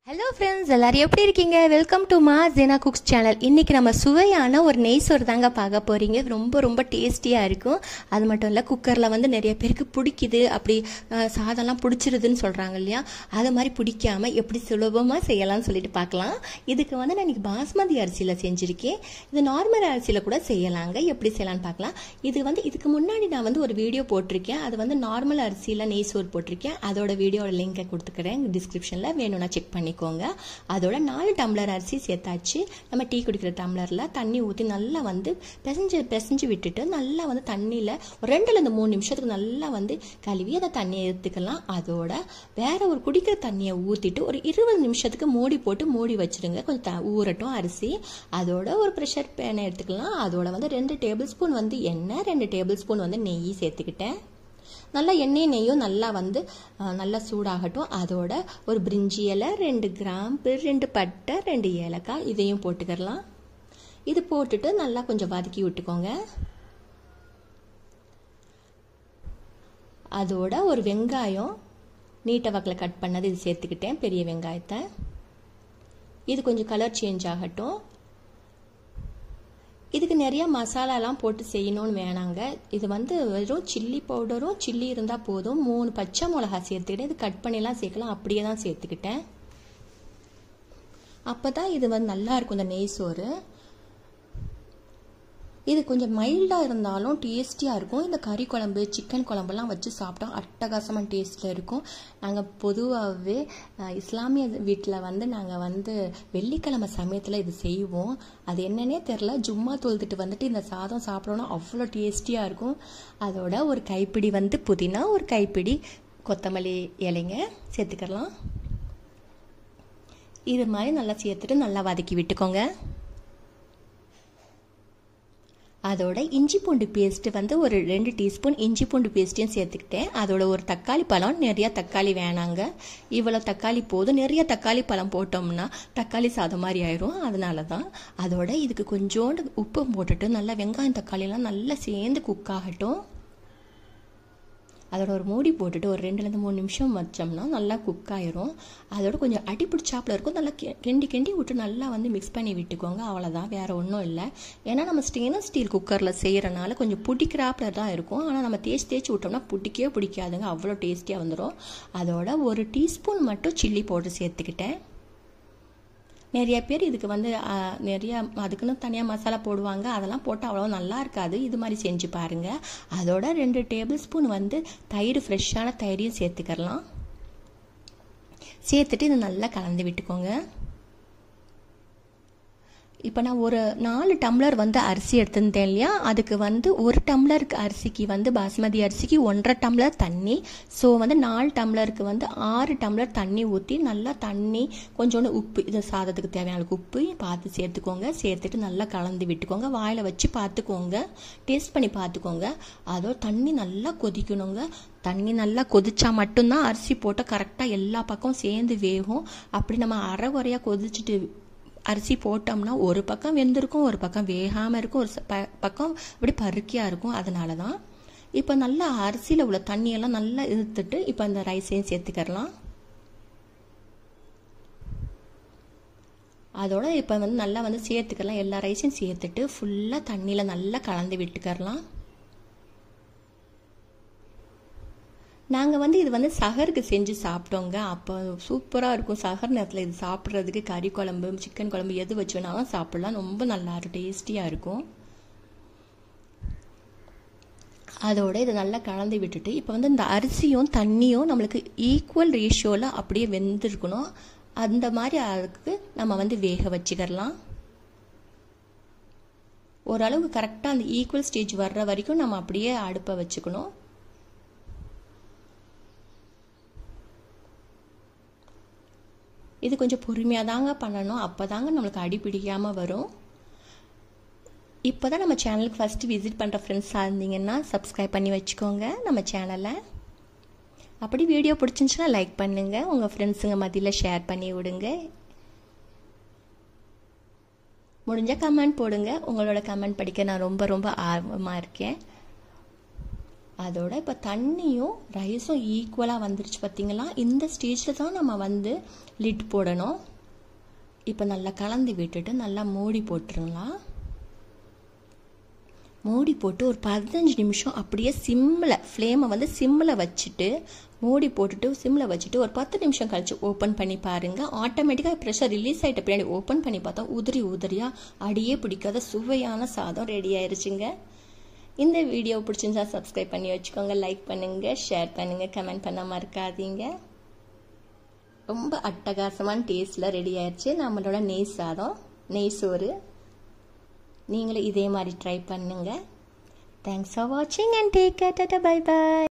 Hello friends, எல்லாரும் எப்படி இருக்கீங்க? வெல்கம் டு மா ஜெனா குக்ஸ் சேனல். இன்றைக்கி நம்ம சுவையான ஒரு நெய் சோறு தாங்க பார்க்க போகிறீங்க. ரொம்ப ரொம்ப டேஸ்டியாக இருக்கும். அது மட்டும் இல்லை, குக்கரில் வந்து நிறைய பேருக்கு பிடிக்குது, அப்படி சாதம்லாம் பிடிச்சிருதுன்னு சொல்கிறாங்க இல்லையா? அது மாதிரி பிடிக்காமல் எப்படி சுலபமாக செய்யலாம்னு சொல்லிட்டு பார்க்கலாம். இதுக்கு வந்து நான் இன்றைக்கி பாஸ்மதி அரிசியில் செஞ்சுருக்கேன். இது நார்மல் அரிசியில் கூட செய்யலாங்க. எப்படி செய்யலான்னு பார்க்கலாம். இது வந்து இதுக்கு முன்னாடி நான் வந்து ஒரு வீடியோ போட்டிருக்கேன். அது வந்து நார்மல் அரிசியில் நெய் சோறு போட்டிருக்கேன். அதோட வீடியோட லிங்கை கொடுத்துக்கிறேன் டிஸ்கிரிப்ஷனில், வேணும்னா செக் பண்ணி. அதோட 4 டம்ளர் அரிசி சேர்த்தாச்சு. நம்ம டீ குடிக்கிற டம்ளர்ல தண்ணி ஊற்றி நல்லா வந்து பிசைஞ்சு விட்டுட்டு நல்லா வந்து தண்ணியில் ஒரு 2-3 நிமிஷத்துக்கு நல்லா வந்து கழுவி அதை தண்ணியை எடுத்துக்கலாம். அதோட வேற ஒரு குடிக்கிற தண்ணியை ஊற்றிட்டு ஒரு 20 நிமிஷத்துக்கு மூடி வச்சிருங்க. கொஞ்சம் ஊறட்டும் அரிசி. அதோட ஒரு ப்ரெஷர் பேனை எடுத்துக்கலாம். அதோட வந்து 2 டேபிள் ஸ்பூன் வந்து எண்ணெய், 2 டேபிள் ஸ்பூன் வந்து நெய் சேர்த்துக்கிட்டேன். நல்லா எண்ணெய் நெய்யும் நல்லா வந்து நல்லா சூடாகட்டும். அதோட ஒரு பிரிஞ்சி இலை, 2 கிராம்பு, 2 பட்டை, 2 ஏலக்காய் இதையும் போட்டுக்கலாம். இது போட்டுட்டு நல்லா கொஞ்சம் வதக்கி விட்டுக்கோங்க. அதோட ஒரு வெங்காயம் நீட்ட வாக்கில் கட் பண்ணது இது சேர்த்துக்கிட்டேன், பெரிய வெங்காயத்தை. இது கொஞ்சம் கலர் சேஞ்ச் ஆகட்டும். இதுக்கு நிறைய மசாலாலாம் போட்டு செய்யணும்னு வேணாங்க. இது வந்து வெறும் சில்லி பவுடரும் சில்லி இருந்தால் போதும். 3 பச்சை மிளகா சேர்த்துக்கிட்டேன். இது கட் பண்ணிலாம் சேர்க்கலாம், அப்படியே தான் சேர்த்துக்கிட்டேன். அப்போ தான் இது வந்து நல்லா இருக்கும் இந்த நெய் சோறு. இது கொஞ்சம் மைல்டாக இருந்தாலும் டேஸ்டியாக இருக்கும். இந்த கறி குழம்பு, சிக்கன் குழம்புலாம் வச்சு சாப்பிட்டா அட்டகாசமான டேஸ்ட்டில் இருக்கும். நாங்கள் பொதுவாகவே இஸ்லாமிய வீட்டில் வந்து நாங்கள் வந்து வெள்ளிக்கிழமை சமயத்தில் இது செய்வோம். அது என்னன்னே தெரில, ஜும்மா தொழுதுட்டு வந்துட்டு இந்த சாதம் சாப்பிடணும்னா அவ்வளோ டேஸ்டியாக இருக்கும். அதோட ஒரு கைப்பிடி வந்து புதினா, ஒரு கைப்பிடி கொத்தமல்லி இலைங்க சேர்த்துக்கலாம். இது மாதிரி நல்லா சேர்த்துட்டு நல்லா வதக்கி விட்டுக்கோங்க. அதோட இஞ்சி பூண்டு பேஸ்ட்டு வந்து ஒரு 2 டீஸ்பூன் இஞ்சி பூண்டு பேஸ்ட்டையும் சேர்த்துக்கிட்டேன். அதோட ஒரு தக்காளி பழம், நிறைய தக்காளி வேணாங்க, இவ்வளோ தக்காளி போதும். நிறைய தக்காளி பழம் போட்டோம்னா தக்காளி சாதம் மாதிரி ஆயிரும், அதனால தான். அதோட இதுக்கு கொஞ்சோண்டு உப்பு போட்டுட்டு நல்லா வெங்காயம் தக்காளிலாம் நல்லா சேர்ந்து குக் ஆகட்டும். அதோட ஒரு மூடி போட்டுட்டு ஒரு 2-3 நிமிஷம் வச்சோம்னா நல்லா குக் ஆயிரும். அதோட கொஞ்சம் அடி பிடிச்சாப்பில் இருக்கும். நல்லா கிண்டி விட்டு நல்லா வந்து மிக்ஸ் பண்ணி விட்டுக்கோங்க. அவ்வளோதான், வேறு ஒன்றும் இல்லை. ஏன்னா நம்ம ஸ்டெயின்லெஸ் ஸ்டீல் குக்கரில் செய்கிறனால கொஞ்சம் பிடிக்கிறாப்பில் தான் இருக்கும். ஆனால் நம்ம தேய்ச்சி விட்டோம்னா பிடிக்காதுங்க, அவ்வளோ டேஸ்டியாக வந்துடும். அதோட ஒரு டீஸ்பூன் மட்டும் சில்லி பவுடர் சேர்த்துக்கிட்டேன். நிறைய பேர் இதுக்கு வந்து நிறைய அதுக்குன்னு தனியாக மசாலா போடுவாங்க, அதெல்லாம் போட்டு அவ்வளோ நல்லா இருக்காது. இது மாதிரி செஞ்சு பாருங்கள். அதோட 2 டேபிள் ஸ்பூன் வந்து தயிர், ஃப்ரெஷ்ஷான தயிரையும் சேர்த்துக்கலாம். சேர்த்துட்டு இது நல்லா கலந்து விட்டுக்கோங்க. இப்போ நான் ஒரு 4 டம்ளர் வந்து அரிசி எடுத்திருந்தேன் இல்லையா? அதுக்கு வந்து 1 டம்ளர் அரிசிக்கு வந்து பாஸ்மதி அரிசிக்கு 1.5 டம்ளர் தண்ணி. ஸோ வந்து 4 டம்ளருக்கு வந்து 6 டம்ளர் தண்ணி ஊற்றி நல்லா தண்ணி கொஞ்சோண்டு உப்பு, இது சாதத்துக்கு தேவையான உப்பு பார்த்து சேர்த்துக்கோங்க. சேர்த்துட்டு நல்லா கலந்து விட்டுக்கோங்க. வாயில் வச்சு பார்த்துக்கோங்க, டேஸ்ட் பண்ணி பார்த்துக்கோங்க. அதோட தண்ணி நல்லா கொதிக்கணுங்க. தண்ணி நல்லா கொதிச்சா மட்டும்தான் அரிசி போட்டால் கரெக்டாக எல்லா பக்கம் சேர்ந்து வேகும். அப்படி நம்ம அரை குறையாக கொதிச்சுட்டு அரிசி போட்டோம்னா ஒரு பக்கம் வெந்திருக்கும், ஒரு பக்கம் வேகாமல் இருக்கும், ஒரு பக்கம் இப்படி பருக்கியாக இருக்கும். அதனால தான் இப்போ நல்லா அரிசியில் உள்ள தண்ணியெல்லாம் நல்லா இழுத்துட்டு இப்போ இந்த ரைஸையும் சேர்த்துக்கலாம். அதோட இப்போ வந்து நல்லா வந்து சேர்த்துக்கலாம். எல்லா ரைஸையும் சேர்த்துட்டு ஃபுல்லாக தண்ணியில் நல்லா கலந்து விட்டுக்கலாம். நாங்கள் வந்து இது வந்து சஹருக்கு செஞ்சு சாப்பிட்டோங்க. அப்போ சூப்பராக இருக்கும். சஹர் நேரத்தில் இது சாப்பிட்றதுக்கு கறி குழம்பு, சிக்கன் குழம்பு எது வச்சு வேணாலும் சாப்பிட்லாம். ரொம்ப நல்லா இருக்கும், டேஸ்டியாக இருக்கும். அதோட இதை நல்லா கலந்து விட்டுட்டு இப்போ வந்து இந்த அரிசியும் தண்ணியும் நம்மளுக்கு ஈக்குவல் ரேஷியோவில் அப்படியே வெந்திருக்கணும். அந்த மாதிரி அதுக்கு நம்ம வந்து வேக வச்சுக்கலாம். ஓரளவுக்கு கரெக்டாக அந்த ஈக்குவல் ஸ்டேஜ் வர்ற வரைக்கும் நம்ம அப்படியே அடுப்பை வச்சுக்கணும். இது கொஞ்சம் பொறுமையாக தாங்க பண்ணணும், அப்போ தாங்க நம்மளுக்கு அடி பிடிக்காமல் வரும். இப்போ தான் நம்ம சேனலுக்கு ஃபஸ்ட்டு விசிட் பண்ணுற ஃப்ரெண்ட்ஸாக இருந்தீங்கன்னா சப்ஸ்கிரைப் பண்ணி வச்சுக்கோங்க நம்ம சேனலை. அப்படி வீடியோ பிடிச்சிருந்துச்சுன்னா லைக் பண்ணுங்கள், உங்கள் ஃப்ரெண்ட்ஸுங்க மத்தியில் ஷேர் பண்ணி விடுங்க. முடிஞ்சால் கமெண்ட் போடுங்க. உங்களோட கமெண்ட் படிக்க நான் ரொம்ப ரொம்ப ஆர்வமாக இருக்கேன். அதோட இப்போ தண்ணியும் ரைஸும் ஈக்குவலாக வந்துருச்சு பார்த்தீங்களா? இந்த ஸ்டேஜில் தான் நம்ம வந்து லிட் போடணும். இப்போ நல்லா கலந்து விட்டுட்டு நல்லா மூடி போட்டுருங்களா. மூடி போட்டு ஒரு 15 நிமிஷம் அப்படியே ஃப்ளேமை வந்து சிம்மில் வச்சுட்டு மூடி போட்டுட்டு சிம்மில் வச்சுட்டு ஒரு 10 நிமிஷம் கழிச்சு ஓப்பன் பண்ணி பாருங்கள். ஆட்டோமேட்டிக்காக ப்ரெஷர் ரிலீஸ் ஆகிட்ட பின்னாடி ஓப்பன் பண்ணி பார்த்தா உதிரியாக அடியே பிடிக்காத சுவையான சாதம் ரெடி ஆயிடுச்சுங்க. இந்த வீடியோ பிடிச்சிருந்தா சப்ஸ்கிரைப் பண்ணி வச்சுக்கோங்க, லைக் பண்ணுங்கள், ஷேர் பண்ணுங்கள், கமெண்ட் பண்ண மறக்காதீங்க. ரொம்ப அட்டகாசமான டேஸ்ட்டில் ரெடி ஆயிடுச்சு நம்மளோட நெய் சாதம், நெய் சோறு. நீங்களும் இதே மாதிரி ட்ரை பண்ணுங்கள். தேங்க்ஸ் ஃபார் வாட்சிங் and take care. Ta ta bye by.